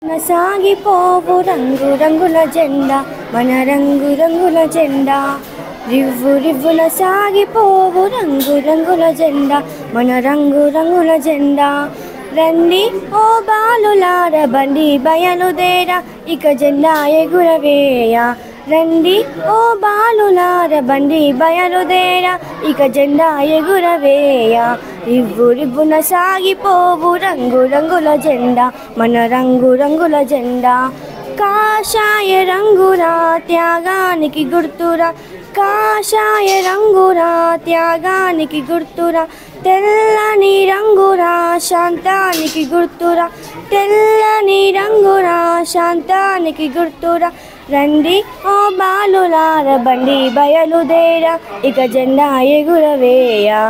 సాగిపోవు రంగు రంగుల జెండా మన రంగు రంగుల జెండా రివ్వు రివ్వున సాగిపోవు రంగు రంగుల జెండా మన రంగు రంగుల జెండా రండి ఓ బాలులార బండి బయలుదేర ఇక జెండా ఎగురవేయ రండి ఓ బాలులార బండి బయలుదేర ఇక జెండా ఎగురవేయ రివ్వు రివ్వున సాగిపోవు రంగు రంగుల జెండా మన రంగు రంగుల జెండా కాషాయ రంగురా త్యాగానికి గుర్తురా కాషాయ రంగురా త్యాగానికి గుర్తురా తెల్లని రంగురా శాంతానికి గుర్తురా తెల్లని రంగురా శాంతానికి గుర్తురా రండి ఓ బాలులార బండి బయలుదేర ఇక జెండా ఎగురవేయ.